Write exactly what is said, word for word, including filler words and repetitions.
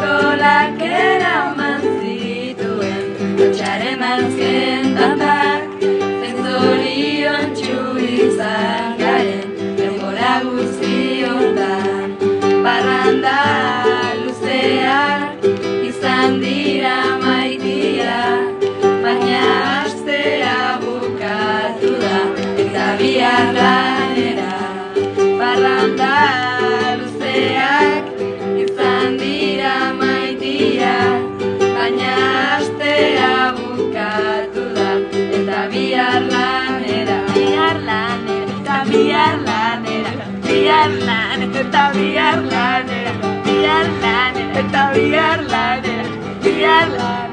eskolak eraman zituen, lotxaren azken tantak, zein zoriontsu izan garen, denbora guztiotan. Parranda luzeak izan dira maitia, baina astea bukatu da, eta bihar lanera. Parranda luzeak izan dira maitia, baina astea bukatu da, eta bihar lanera. Bihar lanera, eta bihar lanera, bihar lanera, eta bihar lanera, bihar lanera, eta bihar lanera, bihar lanera.